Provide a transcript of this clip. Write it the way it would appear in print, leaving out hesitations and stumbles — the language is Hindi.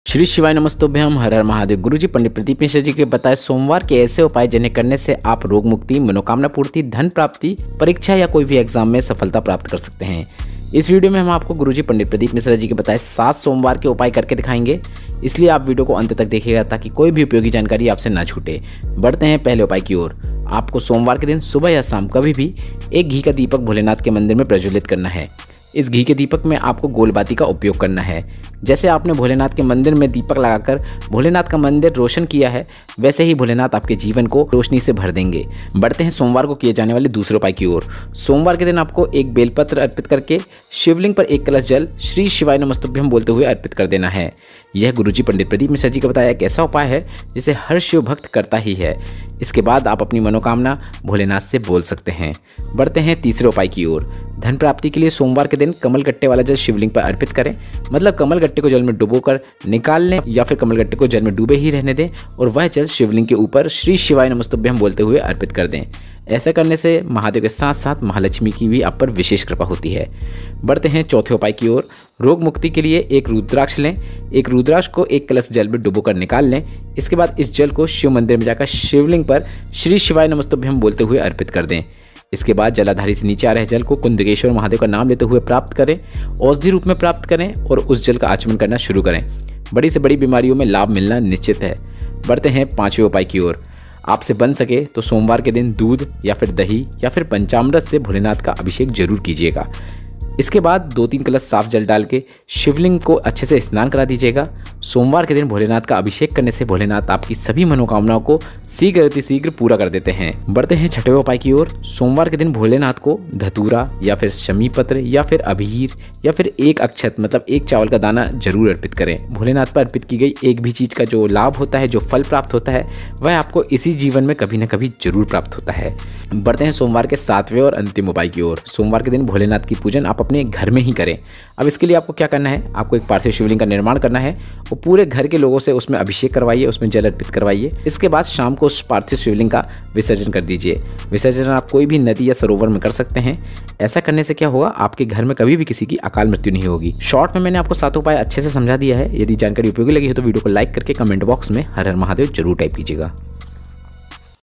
श्री शिवाय नमस्तुभ्यम। हर हर महादेव। गुरुजी पंडित प्रदीप मिश्र जी के बताए सोमवार के ऐसे उपाय जिन्हें करने से आप रोग मुक्ति, मनोकामना पूर्ति, धन प्राप्ति, परीक्षा या कोई भी एग्जाम में सफलता प्राप्त कर सकते हैं। इस वीडियो में हम आपको गुरुजी पंडित प्रदीप मिश्र जी के बताए 7 सोमवार के उपाय करके दिखाएंगे, इसलिए आप वीडियो को अंत तक देखिएगा ताकि कोई भी उपयोगी जानकारी आपसे ना छूटे। बढ़ते हैं पहले उपाय की ओर। आपको सोमवार के दिन सुबह या शाम कभी भी एक घी का दीपक भोलेनाथ के मंदिर में प्रज्वलित करना है। इस घी के दीपक में आपको गोलबाती का उपयोग करना है। जैसे आपने भोलेनाथ के मंदिर में दीपक लगाकर भोलेनाथ का मंदिर रोशन किया है, वैसे ही भोलेनाथ आपके जीवन को रोशनी से भर देंगे। बढ़ते हैं सोमवार को किए जाने वाले दूसरे उपाय की ओर। सोमवार के दिन आपको एक बेलपत्र अर्पित करके शिवलिंग पर एक कलश जल श्री शिवाय नमस्तुभ्यम बोलते हुए अर्पित कर देना है। यह गुरुजी पंडित प्रदीप मिश्र जी का बताया एक ऐसा उपाय है जिसे हर शिव भक्त करता ही है। इसके बाद आप अपनी मनोकामना भोलेनाथ से बोल सकते हैं। बढ़ते हैं तीसरे उपाय की ओर। धन प्राप्ति के लिए सोमवार के दिन कमल गट्टे वाला जल शिवलिंग पर अर्पित करें। मतलब कमल गट्टे को जल में डुबोकर निकाल लें या फिर कमल गट्टे को जल में डूबे ही रहने दें और वह जल शिवलिंग के ऊपर श्री शिवाय नमस्तुभ्यम बोलते हुए अर्पित कर दें। ऐसा करने से महादेव के साथ साथ महालक्ष्मी की भी आप पर विशेष कृपा होती है। बढ़ते हैं चौथे उपाय की ओर। रोग मुक्ति के लिए एक रुद्राक्ष लें। एक रुद्राक्ष को एक कलश जल में डुबोकर निकाल लें। इसके बाद इस जल को शिव मंदिर में जाकर शिवलिंग पर श्री शिवाय नमस्तुभ्यम बोलते हुए अर्पित कर दें। इसके बाद जलाधारी से नीचे आ रहे जल को कुंदकेश्वर महादेव का नाम लेते हुए प्राप्त करें, औषधि रूप में प्राप्त करें और उस जल का आचमन करना शुरू करें। बड़ी से बड़ी बीमारियों में लाभ मिलना निश्चित है। बढ़ते हैं पांचवें उपाय की ओर। आपसे बन सके तो सोमवार के दिन दूध या फिर दही या फिर पंचामृत से भोलेनाथ का अभिषेक जरूर कीजिएगा। इसके बाद 2-3 कलश साफ जल डाल के शिवलिंग को अच्छे से स्नान करा दीजिएगा। सोमवार के दिन भोलेनाथ का अभिषेक करने से भोलेनाथ आपकी सभी मनोकामनाओं को शीघ्र पूरा कर देते हैं। बढ़ते हैं छठवें उपाय की ओर। सोमवार के दिन भोलेनाथ को धतूरा या फिर शमी पत्र या फिर अबीर या फिर एक अक्षत मतलब एक चावल का दाना जरूर अर्पित करें। भोलेनाथ पर अर्पित की गई एक भी चीज का जो लाभ होता है, जो फल प्राप्त होता है, वह आपको इसी जीवन में कभी न कभी जरूर प्राप्त होता है। बढ़ते हैं सोमवार के 7वें और अंतिम उपाय की ओर। सोमवार के दिन भोलेनाथ की पूजन आप अपने घर में ही करें। अब इसके लिए आपको क्या करना है, आपको एक पार्थिव शिवलिंग का निर्माण करना है और पूरे घर के लोगों से उसमें अभिषेक करवाइए, उसमें जल अर्पित करवाइए। इसके बाद शाम को उस पार्थिव शिवलिंग का विसर्जन कर दीजिए। विसर्जन आप कोई भी नदी या सरोवर में कर सकते हैं। ऐसा करने से क्या होगा, आपके घर में कभी भी किसी की अकाल मृत्यु नहीं होगी। शॉर्ट में मैंने आपको 7 उपाय अच्छे से समझा दिया है। यदि जानकारी उपयोगी लगी हो तो वीडियो को लाइक करके कमेंट बॉक्स में हर हर महादेव जरूर टाइप कीजिएगा।